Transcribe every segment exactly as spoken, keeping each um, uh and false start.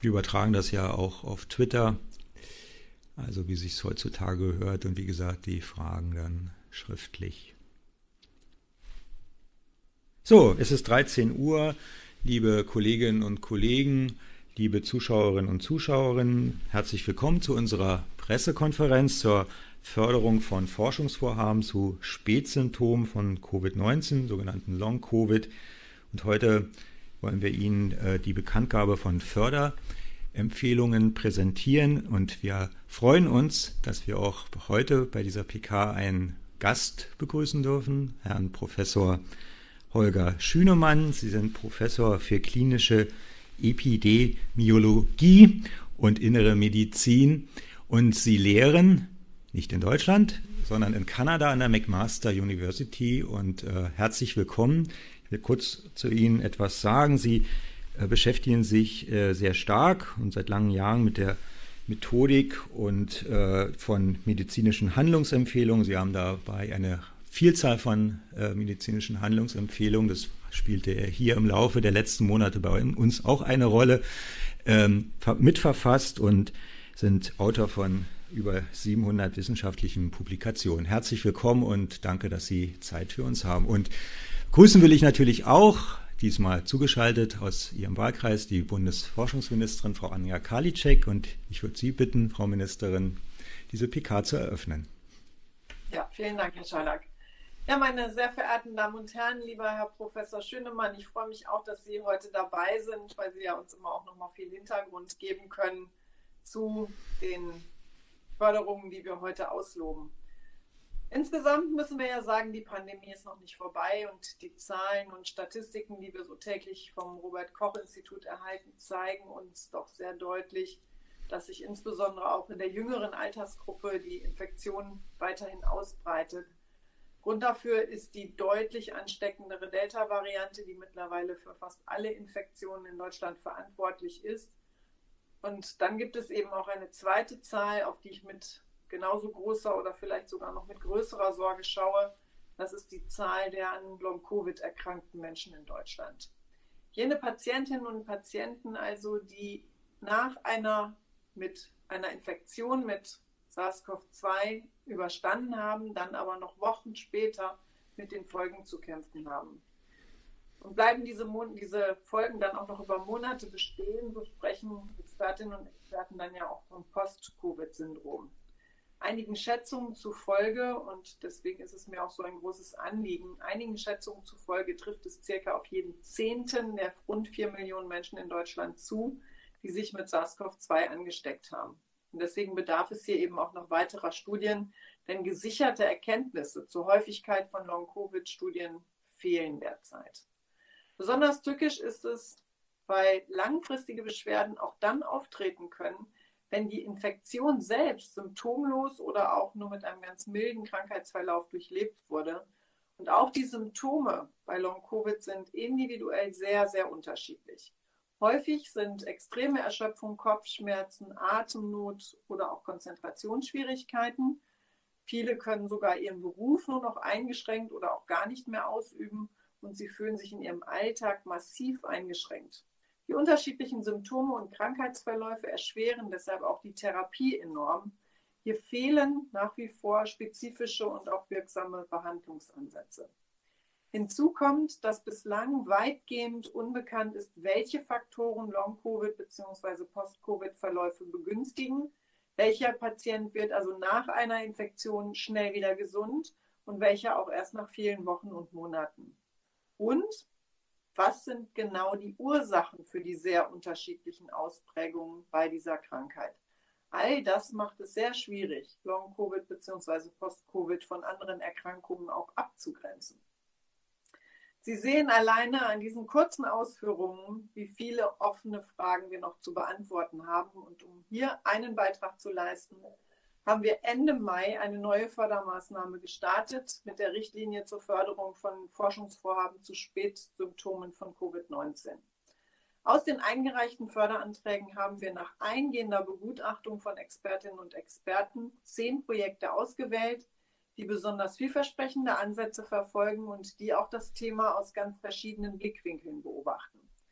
Wir übertragen das ja auch auf Twitter, also wie sich es heutzutage gehört. Und wie gesagt, die Fragen dann schriftlich. So, es ist dreizehn Uhr, liebe Kolleginnen und Kollegen, liebe Zuschauerinnen und Zuschauer, herzlich willkommen zu unserer Pressekonferenz zur Förderung von Forschungsvorhaben zu Spätsymptomen von Covid neunzehn, sogenannten Long-Covid. Und heute wollen wir Ihnen äh, die Bekanntgabe von Förderempfehlungen präsentieren. Und wir freuen uns, dass wir auch heute bei dieser P K einen Gast begrüßen dürfen, Herrn Professor Holger Schünemann. Sie sind Professor für klinische Epidemiologie und innere Medizin und Sie lehren nicht in Deutschland, sondern in Kanada an der McMaster University. Und äh, herzlich willkommen. Ich will kurz zu Ihnen etwas sagen. Sie äh, beschäftigen sich äh, sehr stark und seit langen Jahren mit der Methodik und äh, von medizinischen Handlungsempfehlungen. Sie haben dabei eine Vielzahl von äh, medizinischen Handlungsempfehlungen, das spielte er hier im Laufe der letzten Monate bei uns auch eine Rolle, ähm, mitverfasst und sind Autor von über siebenhundert wissenschaftlichen Publikationen. Herzlich willkommen und danke, dass Sie Zeit für uns haben. Und grüßen will ich natürlich auch, diesmal zugeschaltet aus Ihrem Wahlkreis, die Bundesforschungsministerin Frau Anja Karliczek. Und ich würde Sie bitten, Frau Ministerin, diese P K zu eröffnen. Ja, vielen Dank, Herr Scharlack. Ja, meine sehr verehrten Damen und Herren, lieber Herr Professor Schünemann, ich freue mich auch, dass Sie heute dabei sind, weil Sie ja uns immer auch noch mal viel Hintergrund geben können zu den Förderungen, die wir heute ausloben. Insgesamt müssen wir ja sagen, die Pandemie ist noch nicht vorbei und die Zahlen und Statistiken, die wir so täglich vom Robert-Koch-Institut erhalten, zeigen uns doch sehr deutlich, dass sich insbesondere auch in der jüngeren Altersgruppe die Infektion weiterhin ausbreitet. Grund dafür ist die deutlich ansteckendere Delta-Variante, die mittlerweile für fast alle Infektionen in Deutschland verantwortlich ist. Und dann gibt es eben auch eine zweite Zahl, auf die ich mit genauso großer oder vielleicht sogar noch mit größerer Sorge schaue. Das ist die Zahl der an Long-Covid erkrankten Menschen in Deutschland. Jene Patientinnen und Patienten also, die nach einer, mit einer Infektion mit SARS-CoV zwei überstanden haben, dann aber noch Wochen später mit den Folgen zu kämpfen haben. Und bleiben diese, Mon diese Folgen dann auch noch über Monate bestehen, so sprechen Expertinnen und Experten dann ja auch vom Post-Covid-Syndrom. Einigen Schätzungen zufolge, und deswegen ist es mir auch so ein großes Anliegen, einigen Schätzungen zufolge trifft es circa auf jeden Zehnten der rund vier Millionen Menschen in Deutschland zu, die sich mit SARS-CoV zwei angesteckt haben. Und deswegen bedarf es hier eben auch noch weiterer Studien, denn gesicherte Erkenntnisse zur Häufigkeit von Long-Covid-Studien fehlen derzeit. Besonders tückisch ist es, weil langfristige Beschwerden auch dann auftreten können, wenn die Infektion selbst symptomlos oder auch nur mit einem ganz milden Krankheitsverlauf durchlebt wurde. Und auch die Symptome bei Long-Covid sind individuell sehr, sehr unterschiedlich. Häufig sind extreme Erschöpfung, Kopfschmerzen, Atemnot oder auch Konzentrationsschwierigkeiten. Viele können sogar ihren Beruf nur noch eingeschränkt oder auch gar nicht mehr ausüben und sie fühlen sich in ihrem Alltag massiv eingeschränkt. Die unterschiedlichen Symptome und Krankheitsverläufe erschweren deshalb auch die Therapie enorm. Hier fehlen nach wie vor spezifische und auch wirksame Behandlungsansätze. Hinzu kommt, dass bislang weitgehend unbekannt ist, welche Faktoren Long-Covid bzw. Post-Covid-Verläufe begünstigen. Welcher Patient wird also nach einer Infektion schnell wieder gesund und welcher auch erst nach vielen Wochen und Monaten. Und was sind genau die Ursachen für die sehr unterschiedlichen Ausprägungen bei dieser Krankheit? All das macht es sehr schwierig, Long-Covid bzw. Post-Covid von anderen Erkrankungen auch abzugrenzen. Sie sehen alleine an diesen kurzen Ausführungen, wie viele offene Fragen wir noch zu beantworten haben. Und um hier einen Beitrag zu leisten, haben wir Ende Mai eine neue Fördermaßnahme gestartet mit der Richtlinie zur Förderung von Forschungsvorhaben zu Spätsymptomen von Covid neunzehn. Aus den eingereichten Förderanträgen haben wir nach eingehender Begutachtung von Expertinnen und Experten zehn Projekte ausgewählt, die besonders vielversprechende Ansätze verfolgen und die auch das Thema aus ganz verschiedenen Blickwinkeln beobachten.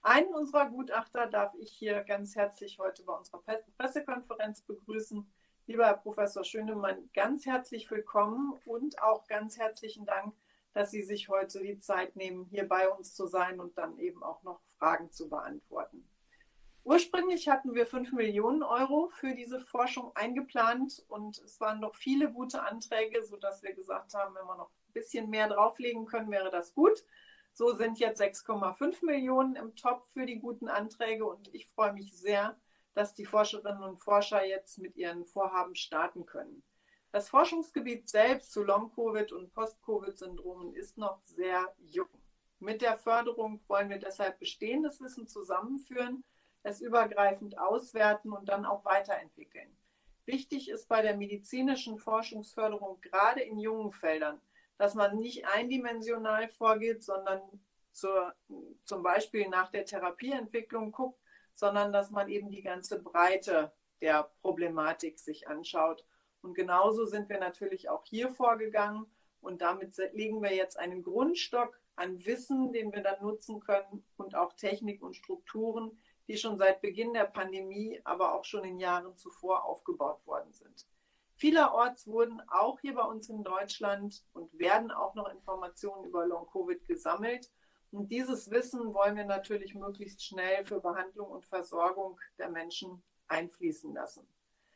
Einen unserer Gutachter darf ich hier ganz herzlich heute bei unserer Pressekonferenz begrüßen. Lieber Herr Professor Schönemann, ganz herzlich willkommen und auch ganz herzlichen Dank, dass Sie sich heute die Zeit nehmen, hier bei uns zu sein und dann eben auch noch Fragen zu beantworten. Ursprünglich hatten wir fünf Millionen Euro für diese Forschung eingeplant und es waren noch viele gute Anträge, sodass wir gesagt haben, wenn wir noch ein bisschen mehr drauflegen können, wäre das gut. So sind jetzt sechs Komma fünf Millionen im Topf für die guten Anträge und ich freue mich sehr, dass die Forscherinnen und Forscher jetzt mit ihren Vorhaben starten können. Das Forschungsgebiet selbst zu Long-Covid und Post-Covid-Syndromen ist noch sehr jung. Mit der Förderung wollen wir deshalb bestehendes Wissen zusammenführen, es übergreifend auswerten und dann auch weiterentwickeln. Wichtig ist bei der medizinischen Forschungsförderung gerade in jungen Feldern, dass man nicht eindimensional vorgeht, sondern zur, zum Beispiel nach der Therapieentwicklung guckt, sondern dass man eben die ganze Breite der Problematik sich anschaut. Und genauso sind wir natürlich auch hier vorgegangen und damit legen wir jetzt einen Grundstock an Wissen, den wir dann nutzen können und auch Technik und Strukturen, die schon seit Beginn der Pandemie, aber auch schon in Jahren zuvor aufgebaut worden sind. Vielerorts wurden auch hier bei uns in Deutschland und werden auch noch Informationen über Long-Covid gesammelt. Und dieses Wissen wollen wir natürlich möglichst schnell für Behandlung und Versorgung der Menschen einfließen lassen.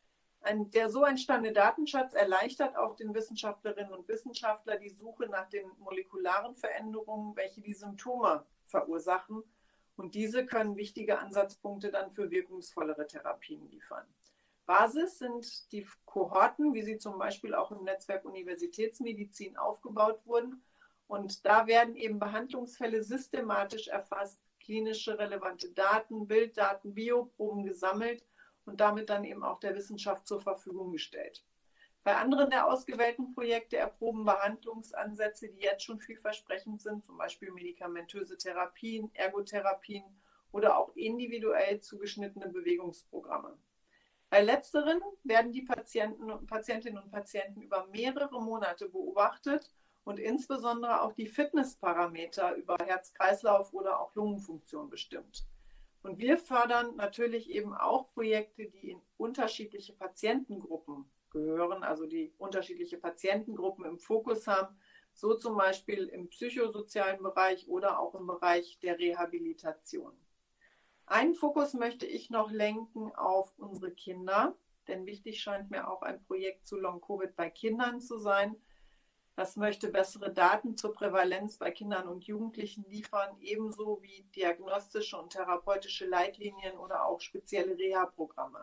Ein, der so entstandene Datenschatz erleichtert auch den Wissenschaftlerinnen und Wissenschaftlern die Suche nach den molekularen Veränderungen, welche die Symptome verursachen. Und diese können wichtige Ansatzpunkte dann für wirkungsvollere Therapien liefern. Basis sind die Kohorten, wie sie zum Beispiel auch im Netzwerk Universitätsmedizin aufgebaut wurden. Und da werden eben Behandlungsfälle systematisch erfasst, klinische relevante Daten, Bilddaten, Bioproben gesammelt und damit dann eben auch der Wissenschaft zur Verfügung gestellt. Bei anderen der ausgewählten Projekte erproben Behandlungsansätze, die jetzt schon vielversprechend sind, zum Beispiel medikamentöse Therapien, Ergotherapien oder auch individuell zugeschnittene Bewegungsprogramme. Bei letzteren werden die Patienten und Patientinnen und Patienten über mehrere Monate beobachtet und insbesondere auch die Fitnessparameter über Herz-Kreislauf oder auch Lungenfunktion bestimmt. Und wir fördern natürlich eben auch Projekte, die in unterschiedliche Patientengruppen gehören, also die unterschiedliche Patientengruppen im Fokus haben, so zum Beispiel im psychosozialen Bereich oder auch im Bereich der Rehabilitation. Einen Fokus möchte ich noch lenken auf unsere Kinder, denn wichtig scheint mir auch ein Projekt zu Long-Covid bei Kindern zu sein. Das möchte bessere Daten zur Prävalenz bei Kindern und Jugendlichen liefern, ebenso wie diagnostische und therapeutische Leitlinien oder auch spezielle Reha-Programme.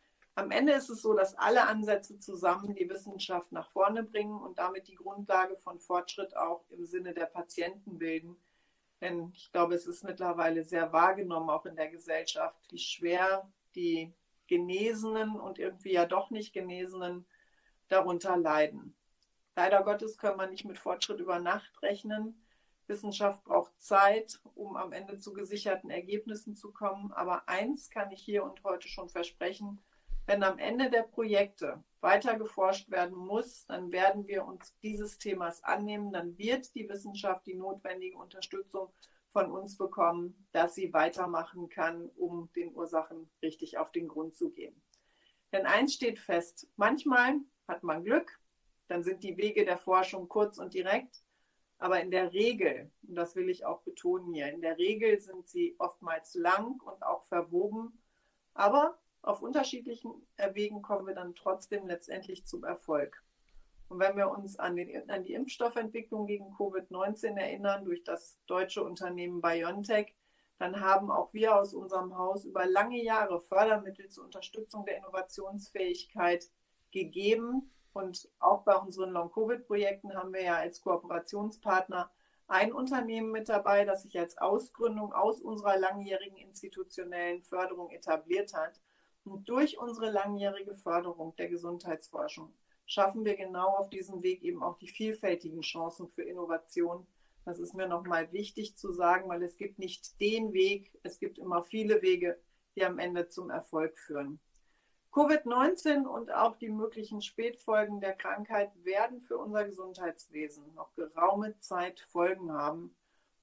Am Ende ist es so, dass alle Ansätze zusammen die Wissenschaft nach vorne bringen und damit die Grundlage von Fortschritt auch im Sinne der Patienten bilden. Denn ich glaube, es ist mittlerweile sehr wahrgenommen, auch in der Gesellschaft, wie schwer die Genesenen und irgendwie ja doch nicht Genesenen darunter leiden. Leider Gottes können wir nicht mit Fortschritt über Nacht rechnen. Wissenschaft braucht Zeit, um am Ende zu gesicherten Ergebnissen zu kommen. Aber eins kann ich hier und heute schon versprechen: Wenn am Ende der Projekte weiter geforscht werden muss, dann werden wir uns dieses Themas annehmen. Dann wird die Wissenschaft die notwendige Unterstützung von uns bekommen, dass sie weitermachen kann, um den Ursachen richtig auf den Grund zu gehen. Denn eins steht fest: Manchmal hat man Glück, dann sind die Wege der Forschung kurz und direkt. Aber in der Regel, und das will ich auch betonen hier, in der Regel sind sie oftmals lang und auch verwoben. Aber auf unterschiedlichen Wegen kommen wir dann trotzdem letztendlich zum Erfolg. Und wenn wir uns an, den, an die Impfstoffentwicklung gegen Covid neunzehn erinnern durch das deutsche Unternehmen BioNTech, dann haben auch wir aus unserem Haus über lange Jahre Fördermittel zur Unterstützung der Innovationsfähigkeit gegeben. Und auch bei unseren Long-Covid-Projekten haben wir ja als Kooperationspartner ein Unternehmen mit dabei, das sich als Ausgründung aus unserer langjährigen institutionellen Förderung etabliert hat. Und durch unsere langjährige Förderung der Gesundheitsforschung schaffen wir genau auf diesem Weg eben auch die vielfältigen Chancen für Innovation. Das ist mir nochmal wichtig zu sagen, weil es gibt nicht den Weg, es gibt immer viele Wege, die am Ende zum Erfolg führen. Covid neunzehn und auch die möglichen Spätfolgen der Krankheit werden für unser Gesundheitswesen noch geraume Zeit Folgen haben.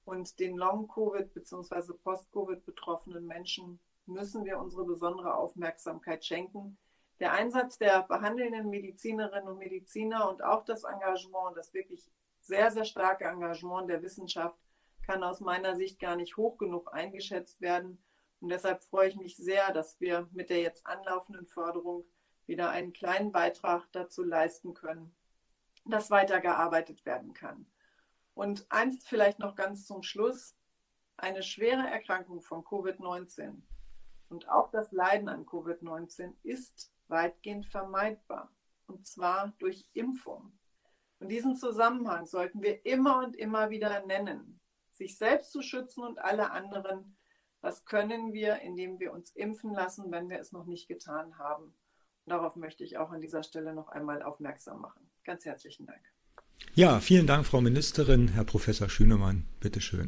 Und den Long-Covid bzw. Post-Covid betroffenen Menschen müssen wir unsere besondere Aufmerksamkeit schenken. Der Einsatz der behandelnden Medizinerinnen und Mediziner und auch das Engagement, das wirklich sehr, sehr starke Engagement der Wissenschaft kann aus meiner Sicht gar nicht hoch genug eingeschätzt werden. Und deshalb freue ich mich sehr, dass wir mit der jetzt anlaufenden Förderung wieder einen kleinen Beitrag dazu leisten können, dass weitergearbeitet werden kann. Und eins vielleicht noch ganz zum Schluss: Eine schwere Erkrankung von Covid neunzehn und auch das Leiden an Covid neunzehn ist weitgehend vermeidbar, und zwar durch Impfung. Und diesen Zusammenhang sollten wir immer und immer wieder nennen. Sich selbst zu schützen und alle anderen, das können wir, indem wir uns impfen lassen, wenn wir es noch nicht getan haben. Und darauf möchte ich auch an dieser Stelle noch einmal aufmerksam machen. Ganz herzlichen Dank. Ja, vielen Dank, Frau Ministerin. Herr Professor Schünemann, bitteschön.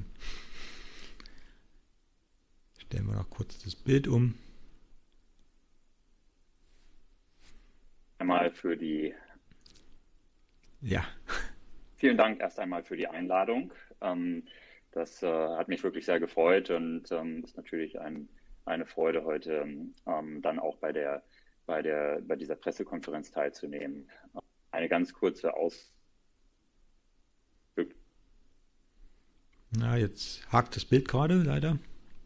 Stellen wir noch kurz das Bild um. Einmal für die. Ja. Vielen Dank erst einmal für die Einladung. Das hat mich wirklich sehr gefreut und ist natürlich ein, eine Freude, heute dann auch bei der, bei der, bei dieser Pressekonferenz teilzunehmen. Eine ganz kurze Aus. Na, jetzt hakt das Bild gerade, leider.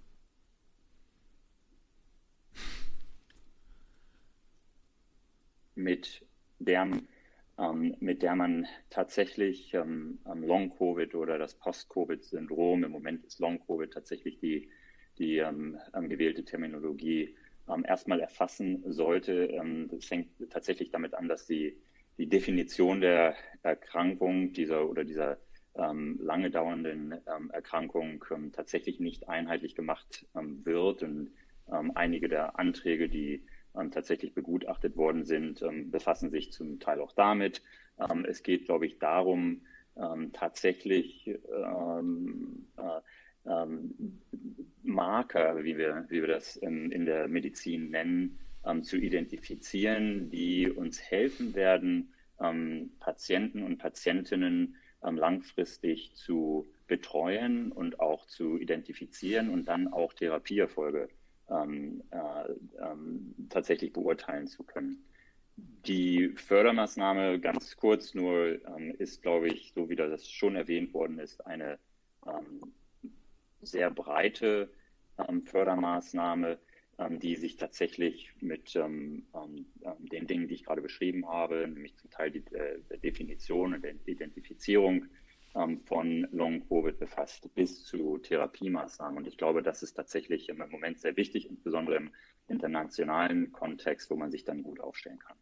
Mit der, ähm, mit der man tatsächlich ähm, Long-Covid oder das Post-Covid-Syndrom, im Moment ist Long-Covid tatsächlich die, die ähm, gewählte Terminologie, ähm, erstmal erfassen sollte. Ähm, das hängt tatsächlich damit an, dass die, die Definition der Erkrankung dieser oder dieser ähm, lange dauernden ähm, Erkrankung ähm, tatsächlich nicht einheitlich gemacht ähm, wird. Und ähm, einige der Anträge, die ähm, tatsächlich begutachtet worden sind, ähm, befassen sich zum Teil auch damit. Ähm, es geht, glaube ich, darum, ähm, tatsächlich ähm, äh, ähm, Marker, wie wir, wie wir das in, in der Medizin nennen, ähm, zu identifizieren, die uns helfen werden, ähm, Patienten und Patientinnen ähm, langfristig zu betreuen und auch zu identifizieren und dann auch Therapieerfolge ähm, äh, ähm, tatsächlich beurteilen zu können. Die Fördermaßnahme, ganz kurz nur, ähm, ist, glaube ich, so wie das schon erwähnt worden ist, eine ähm, sehr breite ähm, Fördermaßnahme, ähm, die sich tatsächlich mit ähm, ähm, den Dingen, die ich gerade beschrieben habe, nämlich zum Teil die äh, Definition und der Identifizierung ähm, von Long-Covid befasst, bis zu Therapiemaßnahmen. Und ich glaube, das ist tatsächlich im Moment sehr wichtig, insbesondere im internationalen Kontext, wo man sich dann gut aufstellen kann.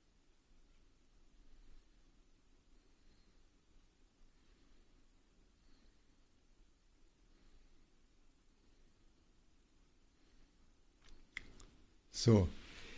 So.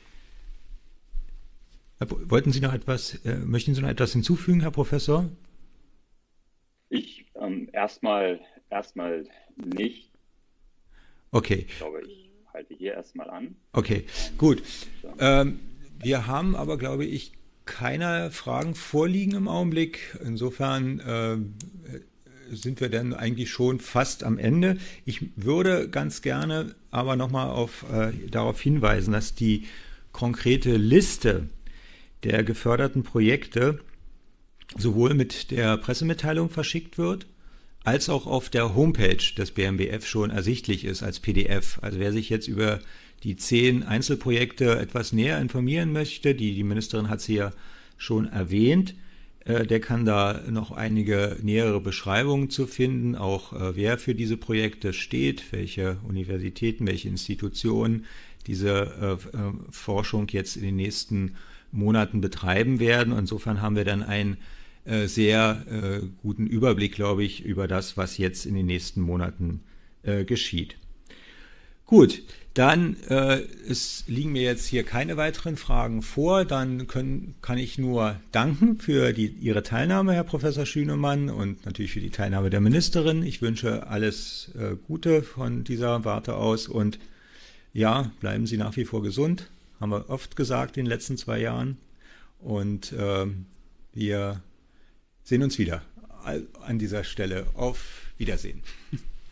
Wollten Sie noch etwas, äh, möchten Sie noch etwas hinzufügen, Herr Professor? Ich ähm, erstmal erstmal nicht. Okay. Ich glaube, ich halte hier erstmal an. Okay, gut. Ähm, wir haben aber, glaube ich, keine Fragen vorliegen im Augenblick. Insofern äh, sind wir dann eigentlich schon fast am Ende. Ich würde ganz gerne aber nochmal auf, äh, darauf hinweisen, dass die konkrete Liste der geförderten Projekte sowohl mit der Pressemitteilung verschickt wird, als auch auf der Homepage des B M B F schon ersichtlich ist als P D F. Also wer sich jetzt über die zehn Einzelprojekte etwas näher informieren möchte, die, die Ministerin hat sie ja schon erwähnt, äh, der kann da noch einige nähere Beschreibungen zu finden, auch äh, wer für diese Projekte steht, welche Universitäten, welche Institutionen diese äh, äh, Forschung jetzt in den nächsten Monaten betreiben werden. Insofern haben wir dann einen äh, sehr äh, guten Überblick, glaube ich, über das, was jetzt in den nächsten Monaten äh, geschieht. Gut, dann äh, es liegen mir jetzt hier keine weiteren Fragen vor. Dann können, kann ich nur danken für die, Ihre Teilnahme, Herr Professor Schünemann, und natürlich für die Teilnahme der Ministerin. Ich wünsche alles äh, Gute von dieser Warte aus und ja, bleiben Sie nach wie vor gesund. Haben wir oft gesagt in den letzten zwei Jahren. Und äh, wir sehen uns wieder an dieser Stelle. Auf Wiedersehen.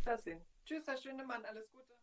Wiedersehen. Tschüss, Herr Schönemann, alles Gute.